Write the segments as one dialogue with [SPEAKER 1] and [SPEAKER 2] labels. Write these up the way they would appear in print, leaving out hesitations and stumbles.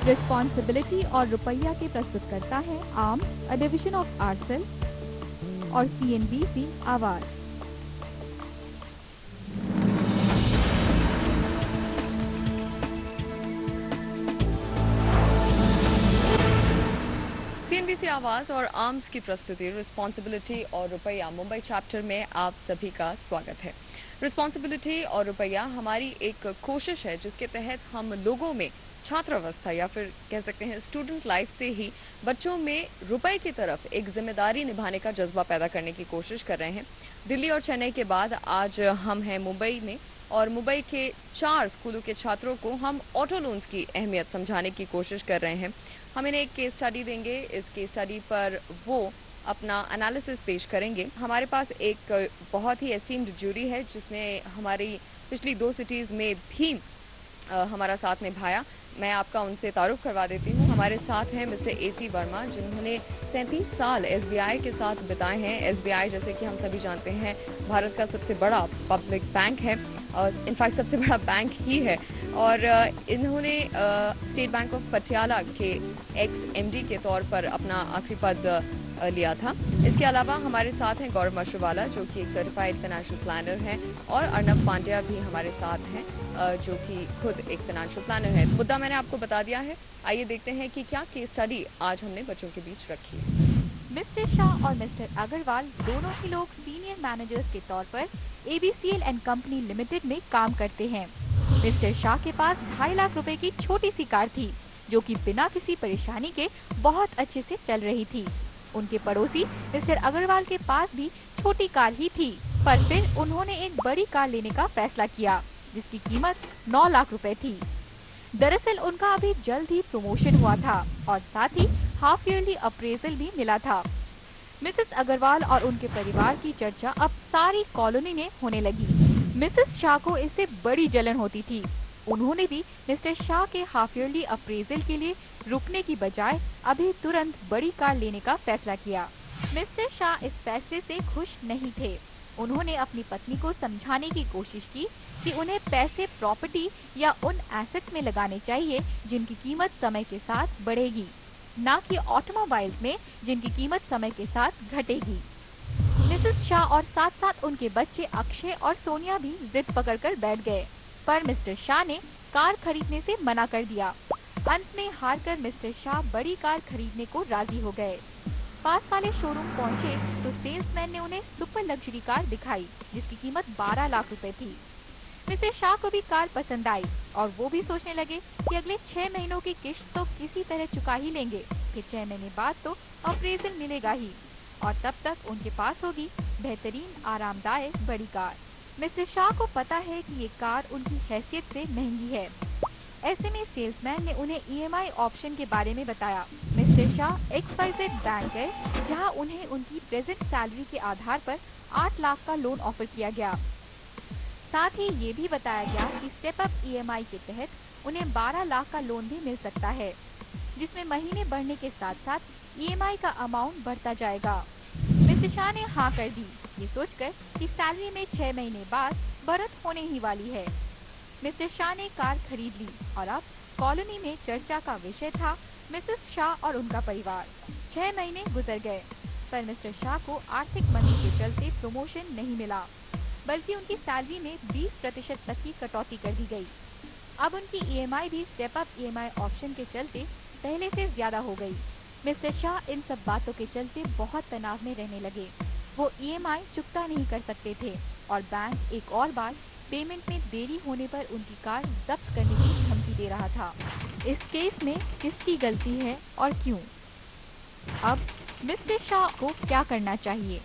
[SPEAKER 1] Responsibility और रुपया के प्रस्तुत करता है आर्म्स, अ डिविजन ऑफ आरसेल और CNBC आवाज।
[SPEAKER 2] CNBC आवाज और आर्म्स की प्रस्तुति रिस्पॉन्सिबिलिटी और रुपया मुंबई चैप्टर में आप सभी का स्वागत है। रिस्पॉन्सिबिलिटी और रुपया हमारी एक कोशिश है जिसके तहत हम लोगों में छात्रावस्था या फिर कह सकते हैं स्टूडेंट लाइफ से ही बच्चों में रुपए की तरफ एक जिम्मेदारी निभाने का जज्बा पैदा करने की कोशिश कर रहे हैं। दिल्ली और चेन्नई के बाद आज हम हैं मुंबई में और मुंबई के 4 स्कूलों के छात्रों को हम ऑटो लोन्स की अहमियत समझाने की कोशिश कर रहे हैं। हम इन्हें एक केस स्टडी देंगे, इस केस स्टडी पर वो अपना एनालिसिस पेश करेंगे। हमारे पास एक बहुत ही एस्टीम्ड ज्यूरी है जिसने हमारी पिछली 2 सिटीज में भी हमारा साथ निभाया। मैं आपका उनसे तारुफ करवा देती हूँ। हमारे साथ हैं मिस्टर AC वर्मा जिन्होंने 37 साल SBI के साथ बिताए हैं। SBI जैसे कि हम सभी जानते हैं भारत का सबसे बड़ा पब्लिक बैंक है और इनफैक्ट सबसे बड़ा बैंक ही है और इन्होंने स्टेट बैंक ऑफ पटियाला के ex-MD के तौर पर अपना आखिरी पद लिया था। इसके अलावा हमारे साथ हैं गौरव मशरूवाला जो कि एक सर्टिफाइड फाइनेंशियल प्लानर हैं और अर्नब पांड्या भी हमारे साथ हैं जो कि खुद एक फाइनेंशियल प्लानर है। मुद्दा मैंने आपको बता दिया है। आइए देखते हैं कि क्या केस स्टडी आज हमने बच्चों के बीच रखी है।
[SPEAKER 1] मिस्टर शाह और मिस्टर अग्रवाल दोनों ही लोग सीनियर मैनेजर्स के तौर पर ABCL एंड कंपनी लिमिटेड में काम करते हैं। मिस्टर शाह के पास 2.5 लाख रुपए की छोटी सी कार थी जो कि बिना किसी परेशानी के बहुत अच्छे से चल रही थी। उनके पड़ोसी मिस्टर अग्रवाल के पास भी छोटी कार ही थी, पर फिर उन्होंने एक बड़ी कार लेने का फैसला किया जिसकी कीमत 9 लाख रुपए थी। दरअसल उनका अभी जल्द ही प्रमोशन हुआ था और साथ ही हाफ ईयरली अप्रेजल भी मिला था। मिसेस अग्रवाल और उनके परिवार की चर्चा अब सारी कॉलोनी में होने लगी। मिसेस शाह को इससे बड़ी जलन होती थी। उन्होंने भी मिस्टर शाह के हाफ ईयरली अप्रेजल के लिए रुकने की बजाय अभी तुरंत बड़ी कार लेने का फैसला किया। मिस्टर शाह इस फैसले से खुश नहीं थे। उन्होंने अपनी पत्नी को समझाने की कोशिश की कि उन्हें पैसे प्रॉपर्टी या उन एसेट्स में लगाने चाहिए जिनकी कीमत समय के साथ बढ़ेगी, न कि ऑटोमोबाइल्स में जिनकी कीमत समय के साथ घटेगी। मिसेस शाह और साथ साथ उनके बच्चे अक्षय और सोनिया भी जिद पकड़कर बैठ गए, पर मिस्टर शाह ने कार खरीदने से मना कर दिया। अंत में हार कर मिस्टर शाह बड़ी कार खरीदने को राजी हो गए। पास वाले शोरूम पहुंचे तो सेल्समैन ने उन्हें सुपर लग्जरी कार दिखाई जिसकी कीमत 12 लाख रुपए थी। मिस्टर शाह को भी कार पसंद आई और वो भी सोचने लगे कि अगले 6 महीनों की किश्त तो किसी तरह चुका ही लेंगे, फिर 6 महीने बाद तो अप्रेजल मिलेगा ही और तब तक उनके पास होगी बेहतरीन आरामदायक बड़ी कार। मिस्टर शाह को पता है कि ये कार उनकी हैसियत से महंगी है। ऐसे में सेल्समैन ने उन्हें EMI ऑप्शन के बारे में बताया। मिस्टर शाह XYZ बैंक गए जहां उन्हें उनकी प्रेजेंट सैलरी के आधार पर 8 लाख का लोन ऑफर किया गया। साथ ही ये भी बताया गया कि स्टेप अप EMI के तहत उन्हें 12 लाख का लोन भी मिल सकता है जिसमें महीने बढ़ने के साथ साथ EMI का अमाउंट बढ़ता जाएगा। मिस्टर शाह ने हाँ कर दी, ये सोचकर कि सैलरी में 6 महीने बाद बढ़त होने ही वाली है। मिस्टर शाह ने कार खरीद ली और अब कॉलोनी में चर्चा का विषय था मिसेस शाह और उनका परिवार। 6 महीने गुजर गए पर मिस्टर शाह को आर्थिक मंदी के चलते प्रमोशन नहीं मिला, बल्कि उनकी सैलरी में 20% तक की कटौती कर दी गई। अब उनकी EMI भी स्टेप अप EMI ऑप्शन के चलते पहले से ज्यादा हो गई। मिस्टर शाह इन सब बातों के चलते बहुत तनाव में रहने लगे। वो EMI चुकता नहीं कर सकते थे और बैंक एक और बार पेमेंट में देरी होने पर उनकी कार जब्त करने की धमकी दे रहा था। इस केस में किसकी गलती है और क्यों? अब मिस्टर शाह को क्या करना चाहिए?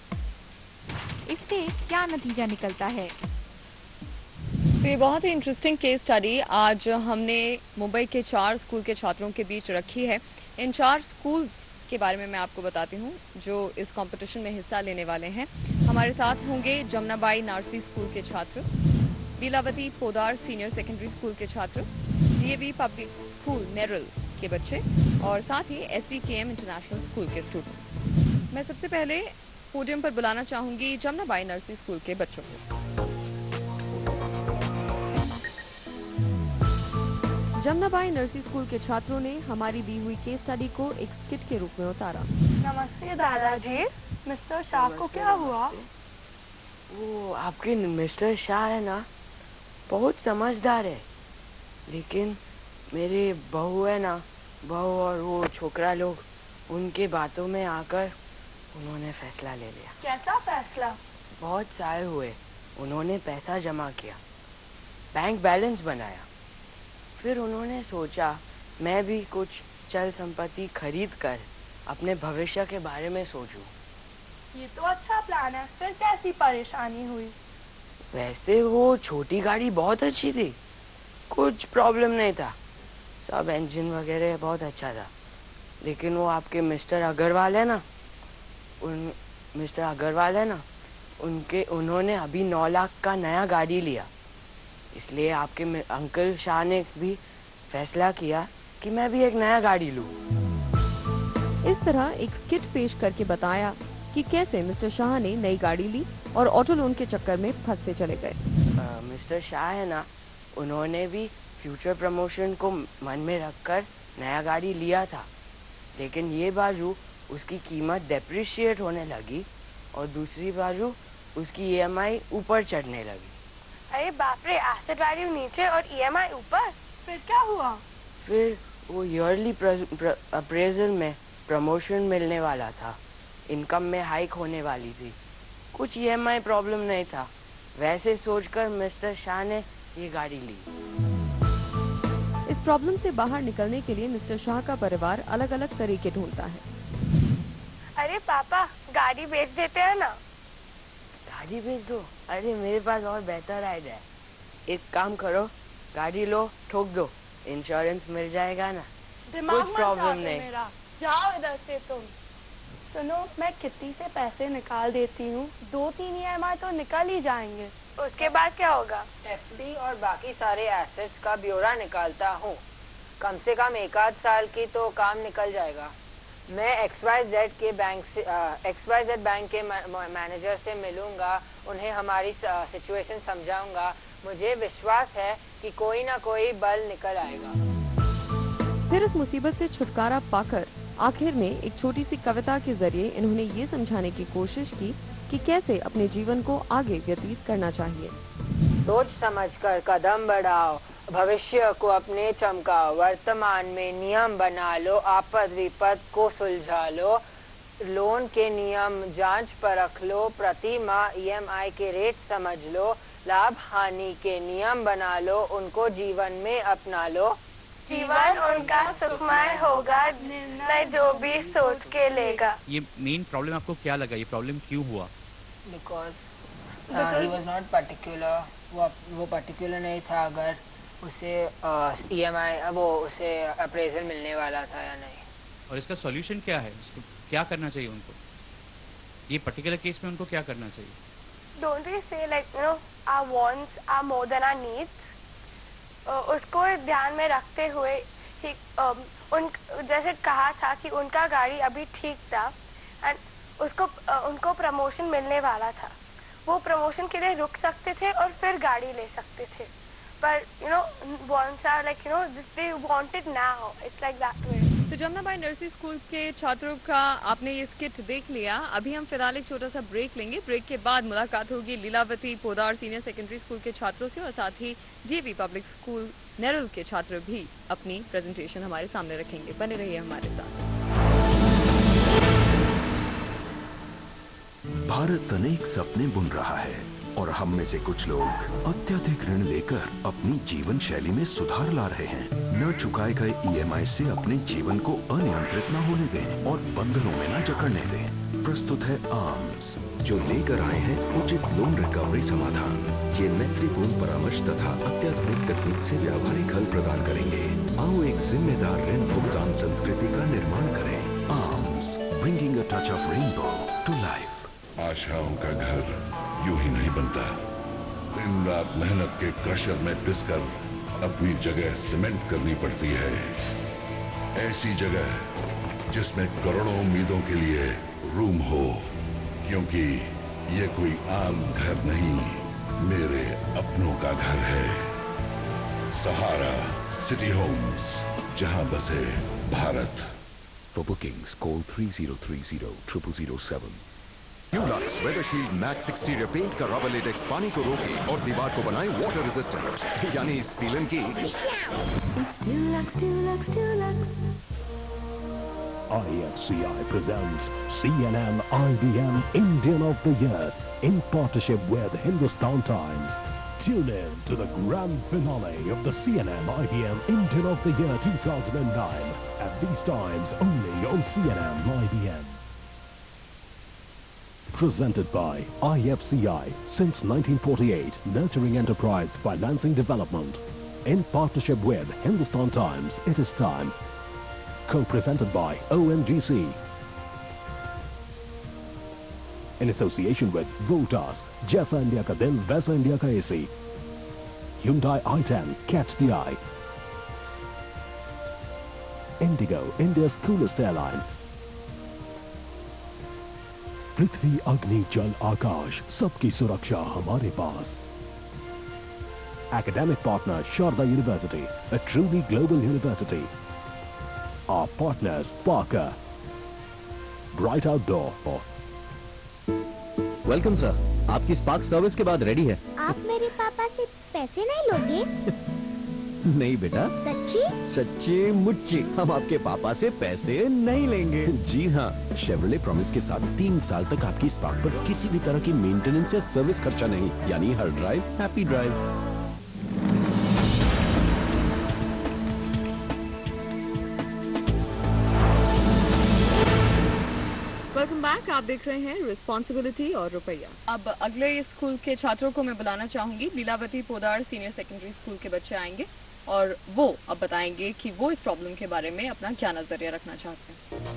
[SPEAKER 1] इससे क्या नतीजा निकलता है?
[SPEAKER 2] तो ये बहुत ही इंटरेस्टिंग केस स्टडी आज हमने मुंबई के 4 स्कूल के छात्रों के बीच रखी है। इन 4 स्कूल के बारे में मैं आपको बताती हूँ जो इस कंपटीशन में हिस्सा लेने वाले हैं। हमारे साथ होंगे जमुनाबाई नारसी स्कूल के छात्र, Lilavati Podar senior secondary school के छात्र, DAV पब्लिक स्कूल नेरल के बच्चे और साथ ही SVKM इंटरनेशनल स्कूल के स्टूडेंट। मैं सबसे पहले पोडियम पर बुलाना चाहूंगी जमुनाबाई नर्सरी स्कूल के बच्चों को। जमनाबाई नर्सरी स्कूल के छात्रों ने हमारी दी हुई केस स्टडी को एक स्किट के रूप में उतारा।
[SPEAKER 3] नमस्ते दादाजी। मिस्टर शाह को क्या हुआ?
[SPEAKER 4] वो आपके मिस्टर शाह है ना, बहुत समझदार है, लेकिन मेरे बहू है ना, बहू और वो छोकरा लोग उनके बातों में आकर उन्होंने फैसला ले लिया।
[SPEAKER 3] कैसा फैसला?
[SPEAKER 4] बहुत साल हुए उन्होंने पैसा जमा किया, बैंक बैलेंस बनाया, फिर उन्होंने सोचा मैं भी कुछ चल संपत्ति खरीद कर अपने भविष्य के बारे में सोचूं।
[SPEAKER 3] ये तो अच्छा प्लान है। फिर कैसी परेशानी हुई?
[SPEAKER 4] वैसे वो छोटी गाड़ी बहुत अच्छी थी, कुछ प्रॉब्लम नहीं था, सब इंजन वगैरह बहुत अच्छा था, लेकिन वो आपके मिस्टर अग्रवाल है ना, उन्होंने अभी 9 लाख का नया गाड़ी लिया, इसलिए आपके अंकल शाह ने भी फैसला किया कि मैं भी एक नया गाड़ी लूं।
[SPEAKER 2] इस तरह एक स्किट पेश करके बताया कि कैसे मिस्टर शाह ने नई गाड़ी ली और ऑटो लोन के चक्कर में फंसते चले गए।
[SPEAKER 4] मिस्टर शाह है ना, उन्होंने भी फ्यूचर प्रमोशन को मन में रखकर नया गाड़ी लिया था, लेकिन ये बाजू उसकी कीमत डेप्रिशिएट होने लगी और दूसरी बाजू उसकी EMI ऊपर चढ़ने लगी।
[SPEAKER 3] अरे बाप रे, एसेट वैल्यू नीचे और EMI ऊपर। फिर क्या हुआ?
[SPEAKER 4] फिर वो ईयरली अप्रेजल में प्रमोशन मिलने वाला था, इनकम में हाइक होने वाली थी, कुछ EMI प्रॉब्लम नहीं था, वैसे सोचकर मिस्टर शाह ने ये गाड़ी ली।
[SPEAKER 2] इस प्रॉब्लम से बाहर निकलने के लिए मिस्टर शाह का परिवार अलग अलग तरीके ढूंढता है।
[SPEAKER 3] अरे पापा, गाड़ी बेच देते हैं ना।
[SPEAKER 4] गाड़ी बेच दो? अरे मेरे पास और बेहतर आइडिया है, एक काम करो, गाड़ी लो, ठोक दो, इंश्योरेंस मिल जाएगा ना, कुछ प्रॉब्लम नहीं।
[SPEAKER 3] मेरा जाओ इधर से तुम। सुनो, मैं कित्ती से पैसे निकाल देती हूँ, 2-3 EMI तो निकल ही जाएंगे। उसके बाद क्या होगा?
[SPEAKER 4] FD और बाकी सारे एसेट्स का ब्यौरा निकालता हूँ, कम से कम 1 आध साल की तो काम निकल जाएगा। मैं XYZ बैंक के मैनेजर से मिलूंगा, उन्हें हमारी सिचुएशन समझाऊंगा, मुझे विश्वास है कि कोई ना कोई बल निकल आएगा।
[SPEAKER 2] फिर इस मुसीबत से छुटकारा पाकर आखिर में एक छोटी सी कविता के जरिए इन्होंने ये समझाने की कोशिश की कि कैसे अपने जीवन को आगे व्यतीत करना चाहिए।
[SPEAKER 4] सोच समझकर कदम बढ़ाओ, भविष्य को अपने चमकाओ, वर्तमान में नियम बना लो, आपद विपद को सुलझा लो, लोन के नियम जांच परख लो, प्रति माह EMI के रेट समझ लो, लाभ हानि के नियम बना लो, उनको जीवन में अपना लो,
[SPEAKER 3] जीवन उनका सुखमय होगा, निर्णय जो भी सोच के लेगा।
[SPEAKER 5] ये मेन प्रॉब्लम आपको क्या लगा, ये प्रॉब्लम क्यों हुआ?
[SPEAKER 4] Because he was not particular, वो पर्टिकुलर नहीं था अगर उसे EMI उसे अप्रेजल मिलने वाला था या नहीं।
[SPEAKER 5] और इसका सॉल्यूशन क्या है, इसको क्या करना चाहिए उनको, ये पर्टिकुलर केस में उनको क्या करना चाहिए?
[SPEAKER 3] Don't we say like our wants are more than our needs? उसको ध्यान में रखते हुए जैसे कहा था कि उनका गाड़ी अभी ठीक था एंड उनको प्रमोशन मिलने वाला था, वो प्रमोशन के लिए रुक सकते थे और फिर गाड़ी ले सकते थे, पर wants are like they want it now, it's like that way।
[SPEAKER 2] तो जमनाबाई नर्सरी स्कूल के छात्रों का आपने ये स्किट देख लिया। अभी हम फिलहाल एक छोटा सा ब्रेक लेंगे। ब्रेक के बाद मुलाकात होगी Lilavati Podar senior secondary school के छात्रों से और साथ ही JV पब्लिक स्कूल नेरुल के छात्र भी अपनी प्रेजेंटेशन हमारे सामने रखेंगे। बने रहिए हमारे साथ।
[SPEAKER 6] भारत अनेक सपने बुन रहा है और हम में से कुछ लोग अत्यधिक ऋण लेकर अपनी जीवन शैली में सुधार ला रहे हैं। न चुकाए गए EMI से अपने जीवन को अनियंत्रित न होने दें और बंधनों में न जकड़ने दें। प्रस्तुत है आर्म्स, जो लेकर आए हैं उचित लोन रिकवरी समाधान। ये मैत्रीपूर्ण परामर्श तथा अत्याधुनिक तकनीक से व्यावहारिक हल प्रदान करेंगे। आओ एक जिम्मेदार ऋण भुगतान संस्कृति का निर्माण करें। Arms, bringing a touch of rainbow to life.
[SPEAKER 7] आशाओं का घर यूं ही नहीं बनता, दिन रात मेहनत के क्रशर में पिसकर अपनी जगह सीमेंट करनी पड़ती है। ऐसी जगह जिसमें करोड़ों उम्मीदों के लिए रूम हो, क्योंकि ये कोई आम घर नहीं, मेरे अपनों का घर है। सहारा सिटी होम्स, जहां बसे Bharat.
[SPEAKER 6] For bookings, call 3030-0007. Dulux Weather Shield Max Exterior Paint का रबर लेटेक्स पानी को रोके और दीवार को बनाए वाटर रेजिस्टेंट, यानी सीलन की।
[SPEAKER 8] IFCI presents CNN IBM Indian of the Year in partnership with Hindustan Times. Tune in to the grand finale of the CNN IBM Indian of the Year 2009 at these times only on CNN IBM. Presented by IFCI since 1948, nurturing enterprise, financing development. In partnership with Hindustan Times, it is time. Co-presented by ONGC. In association with Voltas, Jaisa India ka dil, Vaisa India ka AC. Hyundai i10, catch the eye. Indigo, India's coolest airline. पृथ्वी अग्नि जल आकाश सबकी सुरक्षा हमारे पास. Academic partner Sharda University, a truly global university. Our partners Parker, Bright Outdoor.
[SPEAKER 9] Welcome sir, आपकी spark service के बाद ready है.
[SPEAKER 10] आप मेरे पापा से पैसे नहीं लोगे?
[SPEAKER 9] नहीं बेटा.
[SPEAKER 10] सच्ची?
[SPEAKER 9] सच्ची मुच्ची, हम आपके पापा से पैसे नहीं लेंगे.
[SPEAKER 6] जी हाँ, शेवरले प्रॉमिस के साथ 3 साल तक आपकी स्पार्क पर किसी भी तरह की मेंटेनेंस या सर्विस खर्चा नहीं, यानी हर drive happy drive.
[SPEAKER 2] Welcome back. आप देख रहे हैं रिस्पॉन्सिबिलिटी और रुपया. अब अगले स्कूल के छात्रों को मैं बुलाना चाहूंगी. Lilavati Podar senior secondary school के बच्चे आएंगे और वो अब बताएंगे कि वो इस प्रॉब्लम के बारे में अपना क्या नजरिया रखना चाहते हैं.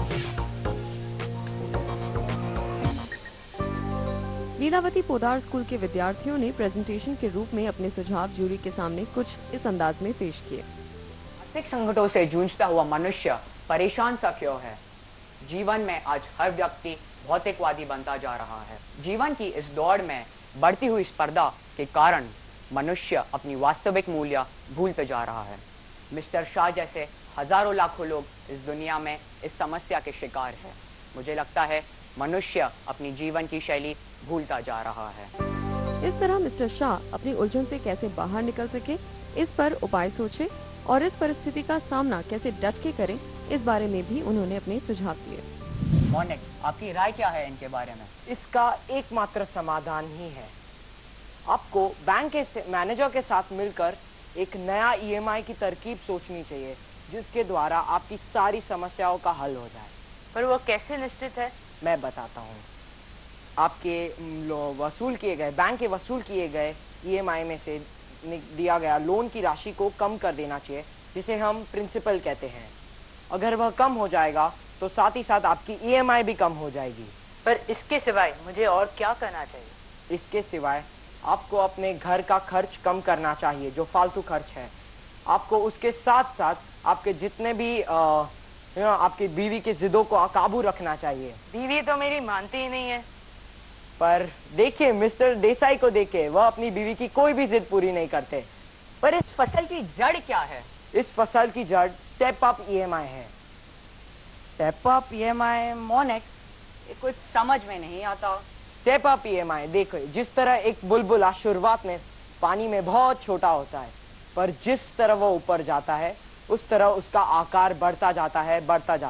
[SPEAKER 2] लीलावती पोदार स्कूल के विद्यार्थियों ने प्रेजेंटेशन के रूप में अपने सुझाव जूरी के सामने कुछ इस अंदाज में पेश किए.
[SPEAKER 4] आर्थिक संकटों से जूझता हुआ मनुष्य परेशान सा क्यों है? जीवन में आज हर व्यक्ति भौतिकवादी बनता जा रहा है. जीवन की इस दौड़ में बढ़ती हुई स्पर्धा के कारण मनुष्य अपनी वास्तविक मूल्य भूलते जा रहा है. मिस्टर शाह जैसे हजारों लाखों लोग इस दुनिया में इस समस्या के शिकार हैं. मुझे लगता है मनुष्य अपनी जीवन की शैली भूलता जा रहा है.
[SPEAKER 2] इस तरह मिस्टर शाह अपनी उलझन से कैसे बाहर निकल सके, इस पर उपाय सोचे और इस परिस्थिति का सामना कैसे डट के करें, इस बारे में भी उन्होंने अपने सुझाव दिए.
[SPEAKER 4] मोनिक, आपकी राय क्या है इनके बारे में?
[SPEAKER 11] इसका एकमात्र समाधान ही है. आपको बैंक के मैनेजर के साथ मिलकर एक नया EMI की तरकीब सोचनी चाहिए, जिसके द्वारा आपकी सारी समस्याओं का हल हो जाए.
[SPEAKER 4] पर वो कैसे निश्चित है?
[SPEAKER 11] मैं बताता हूँ. आपके वसूल किए गए बैंक के वसूल किए गए EMI में से दिया गया लोन की राशि को कम कर देना चाहिए, जिसे हम प्रिंसिपल कहते हैं. अगर वह कम हो जाएगा तो साथ ही साथ आपकी EMI भी कम हो जाएगी.
[SPEAKER 4] पर इसके सिवाय मुझे और क्या करना चाहिए?
[SPEAKER 11] इसके सिवाय आपको अपने घर का खर्च कम करना चाहिए, जो फालतू खर्च है. आपको उसके साथ साथ आपके जितने भी आपकी बीवी की जिदों को काबू रखना चाहिए.
[SPEAKER 4] बीवी तो मेरी मानती ही नहीं है.
[SPEAKER 11] पर देखिए मिस्टर देसाई को देखिए, वह अपनी बीवी की कोई भी जिद पूरी नहीं करते.
[SPEAKER 4] पर इस फसल की जड़ क्या है?
[SPEAKER 11] इस फसल की जड़ स्टेप अप EMI है.
[SPEAKER 4] स्टेप अप EMI मोनिक, ये कुछ समझ में नहीं आता.
[SPEAKER 11] स्टेप अप EMI देखो, जिस तरह एक बुलबुला शुरुआत में पानी में बहुत छोटा होता है, पर जिस तरह वो ऊपर जाता है उस तरह उसका आकार बढ़ता जाता है.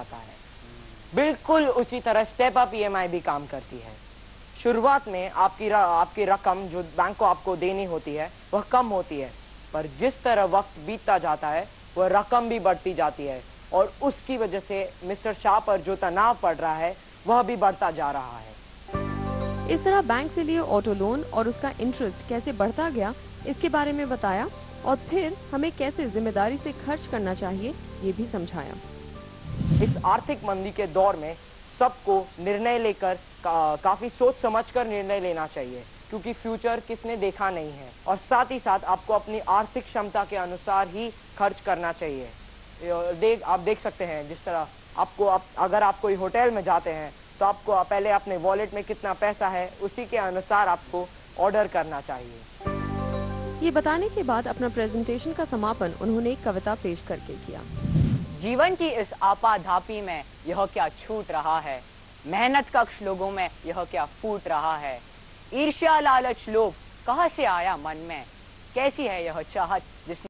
[SPEAKER 11] बिल्कुल उसी तरह स्टेप अप EMI भी काम करती है. शुरुआत में आपकी रकम जो बैंक को आपको देनी होती है वह कम होती है, पर जिस तरह वक्त बीतता जाता है वह रकम भी बढ़ती जाती है, और उसकी वजह से मिस्टर शाह पर जो तनाव पड़ रहा है वह भी बढ़ता जा रहा है.
[SPEAKER 2] इस तरह बैंक से लिए ऑटो लोन और उसका इंटरेस्ट कैसे बढ़ता गया, इसके बारे में बताया और फिर हमें कैसे जिम्मेदारी से खर्च करना चाहिए ये भी समझाया.
[SPEAKER 11] इस आर्थिक मंदी के दौर में सबको निर्णय लेकर काफी सोच समझकर निर्णय लेना चाहिए, क्योंकि फ्यूचर किसने देखा नहीं है. और साथ ही साथ आपको अपनी आर्थिक क्षमता के अनुसार ही खर्च करना चाहिए. आप देख सकते हैं, जिस तरह अगर आप कोई होटल में जाते हैं तो आपको पहले अपने वॉलेट में कितना पैसा है उसी के अनुसार आपको ऑर्डर करना चाहिए.
[SPEAKER 2] ये बताने के बाद अपना प्रेजेंटेशन का समापन उन्होंने एक कविता पेश करके किया।
[SPEAKER 4] जीवन की इस आपाधापी में यह क्या छूट रहा है, मेहनत कश लोगों में यह क्या फूट रहा है, ईर्ष्या लालच लोभ कहाँ से आया मन में, कैसी है यह चाहत जिस